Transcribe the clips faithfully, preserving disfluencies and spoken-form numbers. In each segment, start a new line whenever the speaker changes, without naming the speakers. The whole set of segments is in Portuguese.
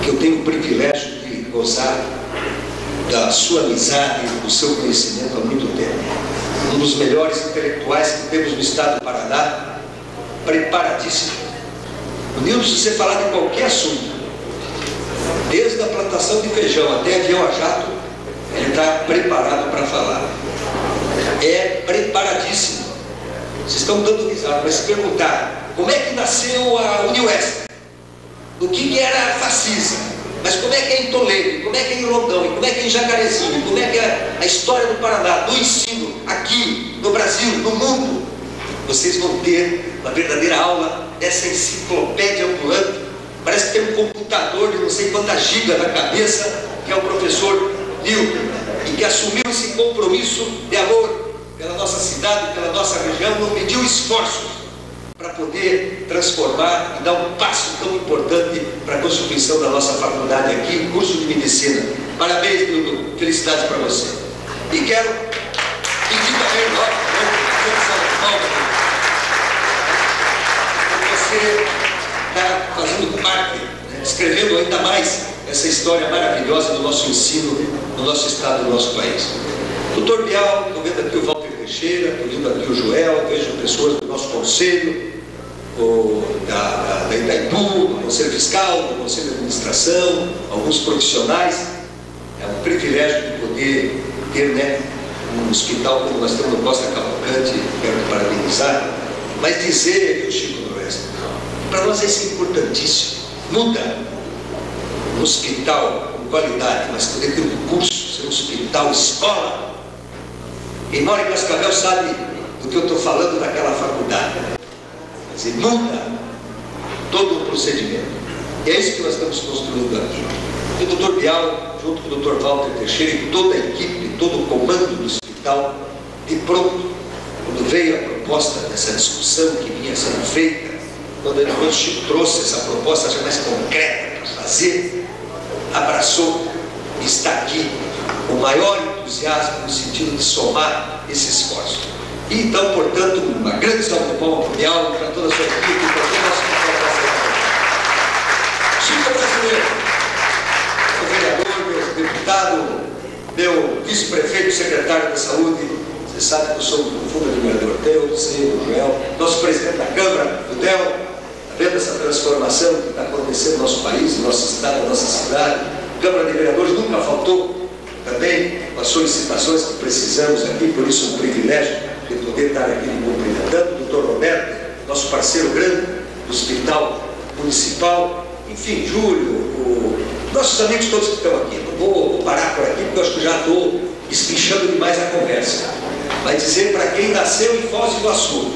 que eu tenho o privilégio de gozar da sua amizade e do seu conhecimento há muito tempo. Um dos melhores intelectuais que temos no estado do Paraná, preparadíssimo. O Nilson, se você falar de qualquer assunto, desde a plantação de feijão até avião a jato, ele está preparado para falar. É preparadíssimo. Vocês estão dando risada, mas se perguntar como é que nasceu a Unioeste, o que, que era fascismo, mas como é que é em Toledo, como é que é em Rondão, e como é que é em Jacarezinho, como é que é a história do Paraná, do ensino, aqui, no Brasil, no mundo, vocês vão ter uma verdadeira aula dessa enciclopédia ambulante. Parece que tem um computador de não sei quantas gigas na cabeça, que é o professor Nilton, e que assumiu esse compromisso de amor pela nossa cidade, pela nossa região, não mediu esforços para poder transformar e dar um passo tão importante para a constituição da nossa faculdade aqui, curso de medicina. Parabéns, Nilton, felicidades para você. E quero pedir também, você está fazendo parte, né, escrevendo ainda mais essa história maravilhosa do nosso ensino, no nosso estado, no nosso país. Doutor Bial, estou vendo aqui o Walter Teixeira, estou vendo aqui o Joel, vejo pessoas do nosso conselho, o, da, da Itaipu, do Conselho Fiscal, do Conselho de Administração, alguns profissionais. É um privilégio de poder ter, né, um hospital como nós temos no Costa Cavalcante, quero te parabenizar, mas dizer, viu, Chico Noroeste, para nós isso é importantíssimo. Muda um hospital com qualidade, mas poder ter um curso, ser um hospital, escola. Quem mora em Cascavel sabe do que eu estou falando daquela faculdade. Quer dizer, muda todo o procedimento. E é isso que nós estamos construindo aqui. E o doutor Bial, junto com o doutor Walter Teixeira e toda a equipe, todo o comando do hospital, de pronto, quando veio a proposta dessa discussão que vinha sendo feita, quando ele trouxe essa proposta já mais concreta para fazer, abraçou e está aqui o maior entusiasmo no sentido de somar esse esforço. E então, portanto, uma grande salva de palmas para o Bial, para toda a sua equipe, para todo o nosso Chico brasileiro, meu vereador, meu deputado, meu vice-prefeito, secretário da saúde, você sabe que eu sou um profundo admirador teu, do seu, do Joel, nosso presidente da Câmara, o Del, está vendo essa transformação que está acontecendo no nosso país, no nosso estado, na nossa cidade. Câmara de Vereadores nunca faltou também as solicitações que precisamos aqui, por isso um privilégio de poder estar aqui me cumprimentando. O doutor Roberto, nosso parceiro grande do Hospital Municipal, enfim, Júlio, o... nossos amigos todos que estão aqui. Não vou, vou parar por aqui porque eu acho que já estou espichando demais a conversa. Vai dizer para quem nasceu em Foz do Iguaçu,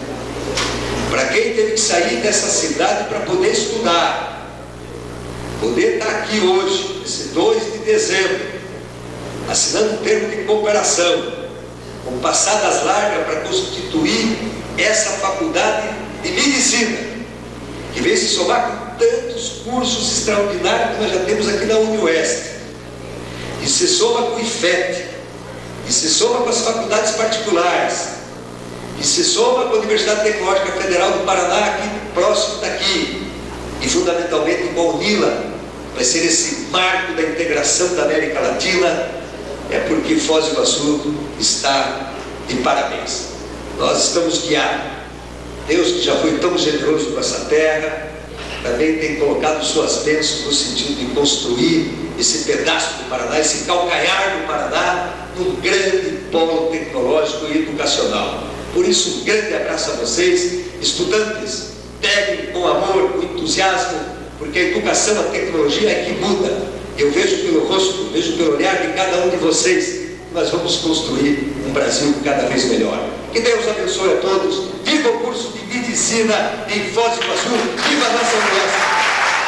para quem teve que sair dessa cidade para poder estudar, poder estar aqui hoje, esse dois de dezembro, assinando um termo de cooperação, com passadas largas para constituir essa faculdade de medicina, que vem se somar com tantos cursos extraordinários que nós já temos aqui na Unioeste, e se soma com o I F E T, e se soma com as faculdades particulares, e se soma com a Universidade Tecnológica Federal do Paraná, aqui próximo daqui, e fundamentalmente com a UNILA, vai ser esse marco da integração da América Latina. É porque Foz do Iguaçu está de parabéns. Nós estamos guiados. Deus, que já foi tão generoso com essa terra, também tem colocado suas bênçãos no sentido de construir esse pedaço do Paraná, esse calcanhar do Paraná, num grande polo tecnológico e educacional. Por isso, um grande abraço a vocês, estudantes, peguem com amor, com entusiasmo, porque a educação, a tecnologia é que muda. Eu vejo pelo rosto, vejo pelo olhar de cada um de vocês que nós vamos construir um Brasil cada vez melhor. Que Deus abençoe a todos. Viva o curso de medicina em Foz do Iguaçu. Viva a nossa universidade.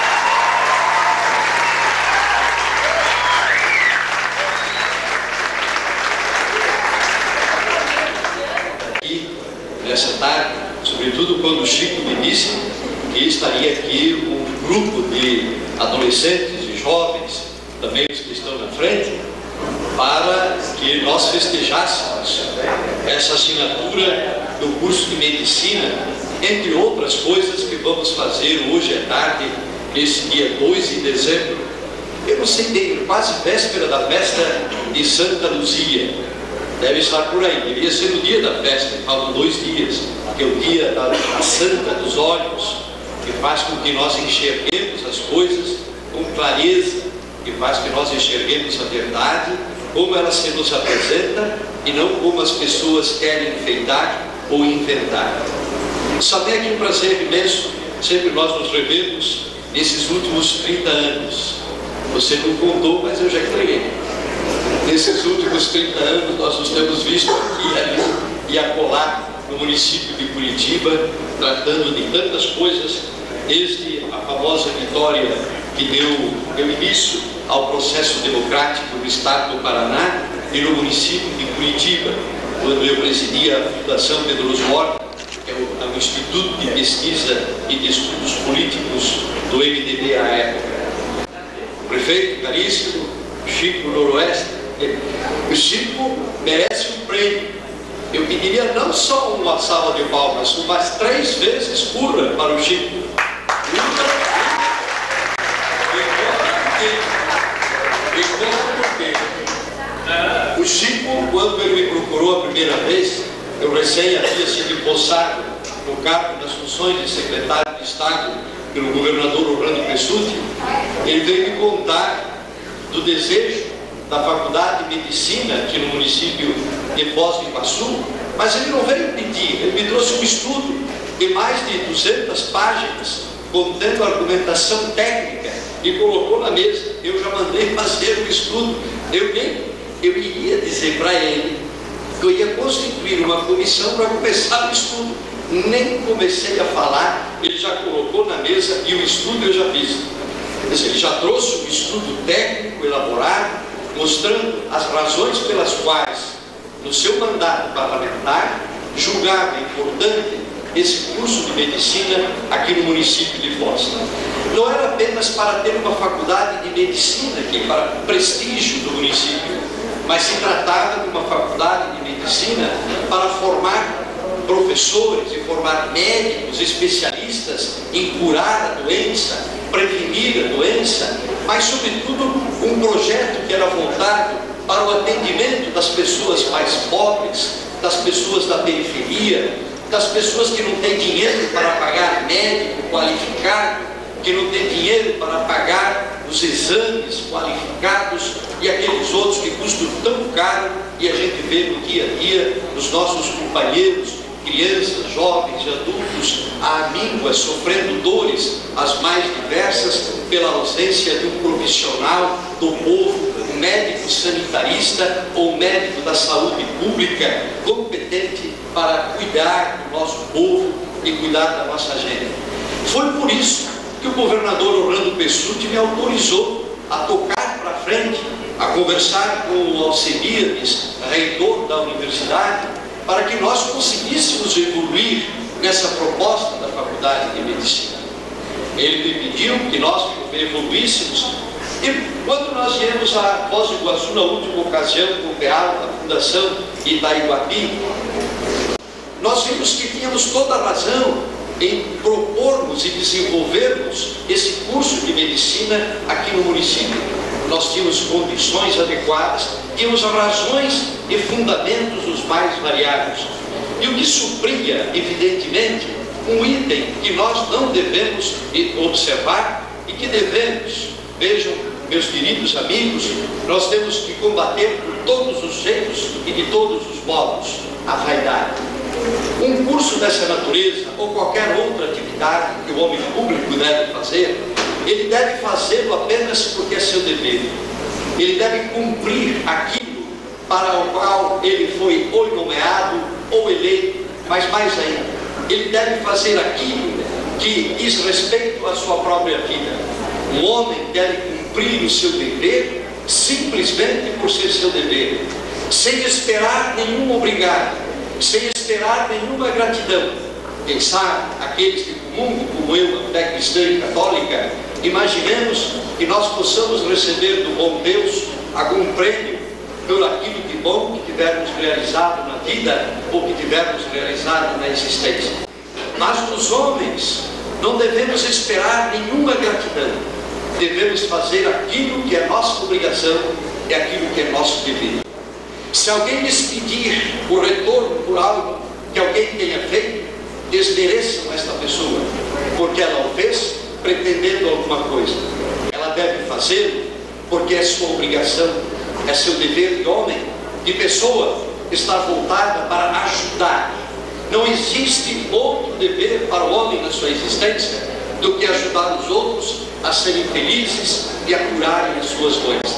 Aqui, nessa tarde, sobretudo quando o Chico me disse que estaria aqui um grupo de adolescentes e jovens, também os que estão na frente, para que nós festejássemos essa assinatura do curso de medicina, entre outras coisas que vamos fazer hoje à tarde esse dia dois de dezembro, eu não sei bem, quase véspera da festa de Santa Luzia. Deve estar por aí, devia ser no dia da festa, faltam dois dias, que é o dia da, da Santa dos Olhos, que faz com que nós enxerguemos as coisas com clareza, que faz que nós enxerguemos a verdade, como ela se nos apresenta, e não como as pessoas querem enfeitar ou inventar. Só tem aqui um prazer imenso, sempre nós nos revemos nesses últimos trinta anos. Você não contou, mas eu já creio. Nesses últimos trinta anos, nós nos temos visto aqui e ali e acolá no município de Curitiba, tratando de tantas coisas, desde a famosa vitória que deu, deu início ao processo democrático no estado do Paraná e no município de Curitiba, quando eu presidia a Fundação Pedro Osório, que é o, é o Instituto de Pesquisa e de Estudos Políticos do M D B à época. O prefeito caríssimo, Chico Noroeste, o Chico merece um prêmio. Eu pediria não só uma salva de palmas, mas três vezes pura para o Chico. O Chico, quando ele me procurou a primeira vez, eu recém havia sido empossado no cargo das funções de secretário de Estado pelo governador Orlando Pessutti, ele veio me contar do desejo da Faculdade de Medicina aqui no município de Foz do Iguaçu, mas ele não veio pedir, ele me trouxe um estudo de mais de duzentas páginas, contendo argumentação técnica, e colocou na mesa. Eu já mandei fazer o estudo. Eu nem, eu iria dizer para ele que eu ia constituir uma comissão para começar o estudo. Nem comecei a falar, ele já colocou na mesa e o estudo eu já fiz. Quer dizer, ele já trouxe um estudo técnico elaborado, mostrando as razões pelas quais, no seu mandato parlamentar, julgava importante esse curso de medicina aqui no município de Foz. Não era apenas para ter uma faculdade de medicina aqui, para prestígio do município, mas se tratava de uma faculdade de medicina para formar professores e formar médicos especialistas em curar a doença, prevenir a doença, mas sobretudo um projeto que era voltado para o atendimento das pessoas mais pobres, das pessoas da periferia, das pessoas que não têm dinheiro para pagar médico qualificado, que não têm dinheiro para pagar os exames qualificados e aqueles outros que custam tão caro e a gente vê no dia a dia os nossos companheiros, crianças, jovens e adultos, a amíngua sofrendo dores as mais diversas pela ausência de um profissional do povo, um médico sanitarista ou médico da saúde pública competente para cuidar do nosso povo e cuidar da nossa gente. Foi por isso que o governador Orlando Pessutti me autorizou a tocar para frente, a conversar com o Alcebiades, reitor da universidade, para que nós conseguíssemos evoluir nessa proposta da Faculdade de Medicina. Ele me pediu que nós evoluíssemos, e quando nós viemos a Foz do Iguaçu na última ocasião com o P E A L, a Fundação Itaiguapi, nós vimos que tínhamos toda a razão em propormos e desenvolvermos esse curso de medicina aqui no município. Nós tínhamos condições adequadas, tínhamos razões e fundamentos os mais variados. E o que supria, evidentemente, um item que nós não devemos observar e que devemos, vejam, meus queridos amigos, nós temos que combater por todos os jeitos e de todos os modos a vaidade. Um curso dessa natureza, ou qualquer outra atividade que o homem público deve fazer, ele deve fazê-lo apenas porque é seu dever. Ele deve cumprir aquilo para o qual ele foi ou nomeado ou eleito, mas mais ainda, ele deve fazer aquilo que diz respeito à sua própria vida. Um homem deve cumprir o seu dever simplesmente por ser seu dever, sem esperar nenhum obrigado, sem esperar nenhuma gratidão. Quem sabe, aqueles que comungam como eu, a fé cristã e católica, imaginemos que nós possamos receber do bom Deus algum prêmio por aquilo de bom que tivermos realizado na vida ou que tivermos realizado na existência. Mas dos homens não devemos esperar nenhuma gratidão. devemos fazer aquilo que é nossa obrigação e aquilo que é nosso dever. Se alguém lhes pedir o retorno por algo que alguém tenha feito, desmereçam esta pessoa, porque ela o fez pretendendo alguma coisa. Ela deve fazê-lo porque é sua obrigação, é seu dever de homem, de pessoa, estar voltada para ajudar. Não existe outro dever para o homem na sua existência do que ajudar os outros a serem felizes e a curarem as suas doenças.